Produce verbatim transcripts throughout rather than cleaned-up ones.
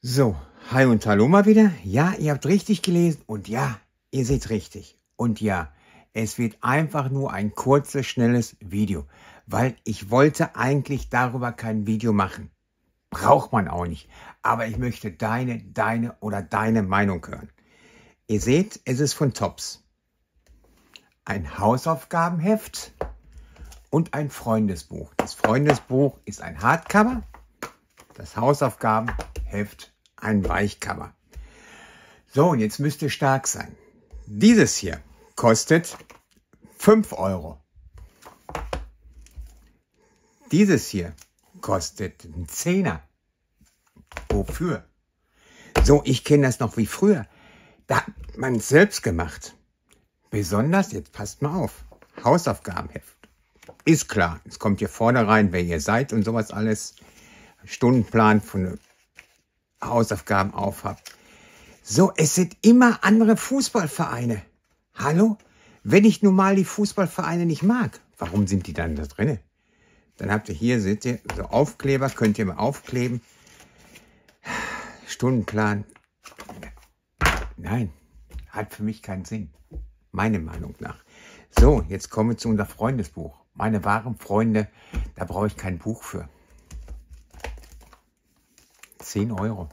So, hi und hallo mal wieder. Ja, ihr habt richtig gelesen und ja, ihr seht richtig. Und ja, es wird einfach nur ein kurzes, schnelles Video, weil ich wollte eigentlich darüber kein Video machen. Braucht man auch nicht. Aber ich möchte deine, deine oder deine Meinung hören. Ihr seht, es ist von Tops. Ein Hausaufgabenheft und ein Freundesbuch. Das Freundesbuch ist ein Hardcover, das Hausaufgabenheft ein Weichcover. So, und jetzt müsst ihr stark sein. Dieses hier kostet fünf Euro. Dieses hier kostet einen Zehner. Wofür? So, ich kenne das noch wie früher. Da hat man es selbst gemacht. Besonders, jetzt passt mal auf, Hausaufgabenheft. Ist klar, es kommt hier vorne rein, wer ihr seid und sowas alles. Stundenplan von Hausaufgaben aufhabt. So, es sind immer andere Fußballvereine. Hallo? Wenn ich nun mal die Fußballvereine nicht mag, warum sind die dann da drin? Dann habt ihr hier, seht ihr, so Aufkleber, könnt ihr mal aufkleben. Stundenplan. Nein, hat für mich keinen Sinn. Meiner Meinung nach. So, jetzt kommen wir zu unser Freundesbuch. Meine wahren Freunde, da brauche ich kein Buch für. zehn Euro.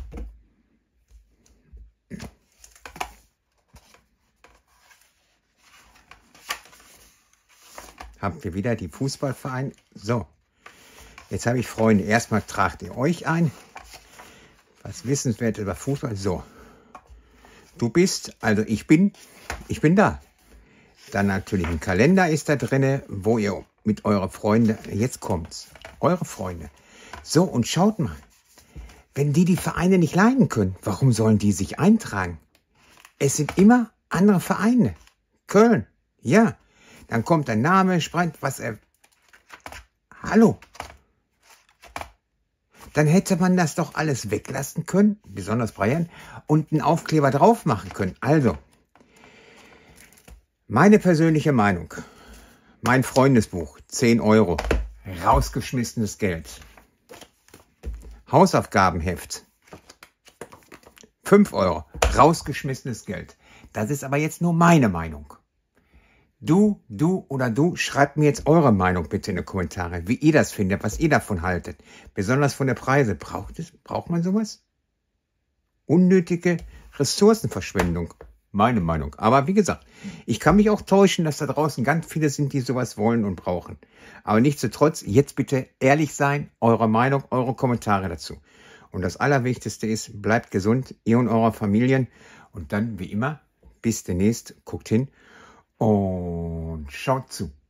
Habt ihr wieder die Fußballvereine? So, jetzt habe ich Freunde. Erstmal tragt ihr euch ein. Was wissenswert über Fußball? So, du bist, also ich bin, ich bin da. Dann natürlich ein Kalender ist da drin, wo ihr mit euren Freunden, jetzt kommt's, eure Freunde. So, und schaut mal. Wenn die die Vereine nicht leiden können, warum sollen die sich eintragen? Es sind immer andere Vereine. Köln, ja. Dann kommt der Name, spricht, was er... Hallo. Dann hätte man das doch alles weglassen können, besonders Bayern, und einen Aufkleber drauf machen können. Also, meine persönliche Meinung. Mein Freundesbuch, zehn Euro. Rausgeschmissenes Geld. Hausaufgabenheft, fünf Euro, rausgeschmissenes Geld. Das ist aber jetzt nur meine Meinung. Du, du oder du, schreibt mir jetzt eure Meinung bitte in die Kommentare, wie ihr das findet, was ihr davon haltet. Besonders von der Preise. Braucht es, braucht man sowas? Unnötige Ressourcenverschwendung. Meine Meinung. Aber wie gesagt, ich kann mich auch täuschen, dass da draußen ganz viele sind, die sowas wollen und brauchen. Aber nichtsdestotrotz, jetzt bitte ehrlich sein, eure Meinung, eure Kommentare dazu. Und das Allerwichtigste ist, bleibt gesund, ihr und eure Familien. Und dann, wie immer, bis demnächst, guckt hin und schaut zu.